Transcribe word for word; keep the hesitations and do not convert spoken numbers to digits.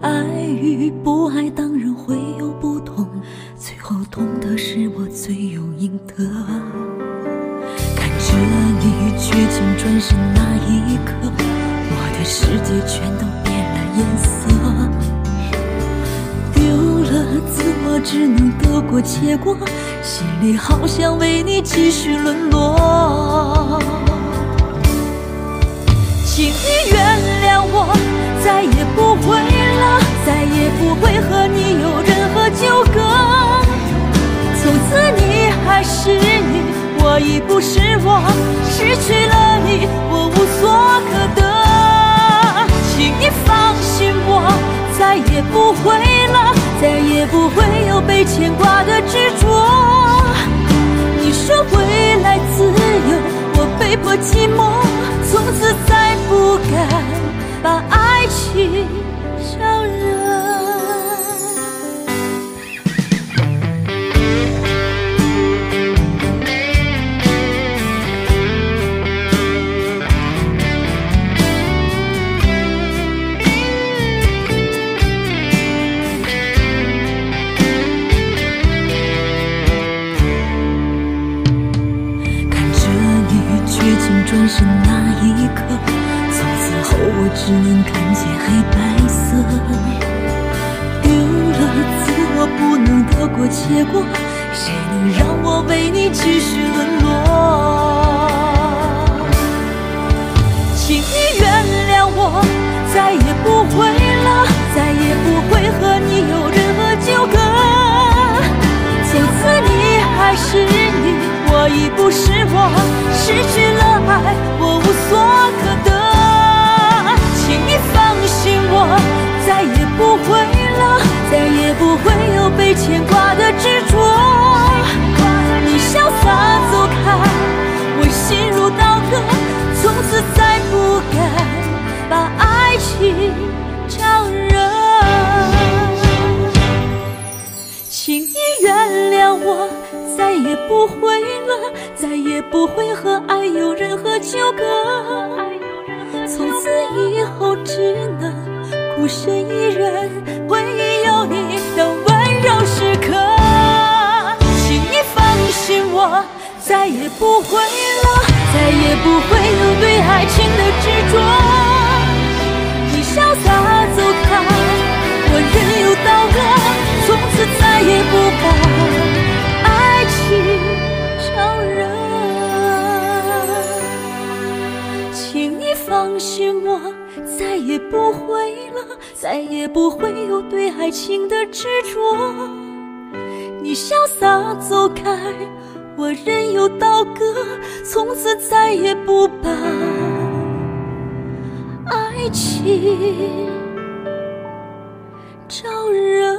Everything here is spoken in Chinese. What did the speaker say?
爱与不爱当然会有不同，最后痛的是我罪有应得。看着你绝情转身那一刻，我的世界全都变了颜色。丢了自我，只能得过且过，心里好想为你继续沦落。请你原谅我，再也不会了，再也不会和你有任何纠葛。从此你还是你，我已不是我，失去了你，我无所可得。请你放心我，再也不会了，再也不会有被牵挂的执着。你说未来自由，我被迫寂寞，从此再不敢把爱情招惹。转身那一刻，从此后我只能看见黑白色。丢了自我，不能得过且过，谁能让我为你继续沦落？请你原谅我，再也不会了，再也不会和你有任何纠葛。从此你还是你，我已不是我，失去了爱，我无所可得。请你放心我，再也不会了，再也不会有被牵挂的执着。你潇洒走开，我心如刀割，从此再不敢把爱情招惹。请你原谅我，再也不会了，再也不会和爱有任何纠葛。从此以后只能孤身一人，回忆有你的温柔时刻。请你放心我，再也不会了，再也不会有对爱情的执着。你潇洒走开，我任由刀割，从此再也不把爱情招惹。请你放心我，再也不会了，再也不会有对爱情的执着。你潇洒走开，我任由刀割，从此再也不把爱情招惹。